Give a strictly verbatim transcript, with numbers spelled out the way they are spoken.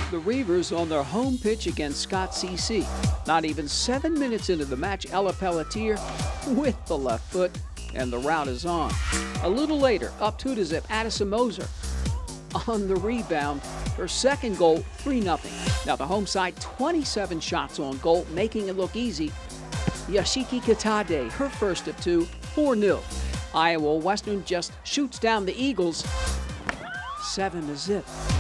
The Reavers on their home pitch against Scott C C. Not even seven minutes into the match, Ella Pelletier with the left foot, and the route is on. A little later, up two to zip, Addison Moser on the rebound. Her second goal, three nothing. Now the home side, twenty-seven shots on goal, making it look easy. Yashiki Kitade, her first of two, four nil. Iowa Western just shoots down the Eagles, seven to zip.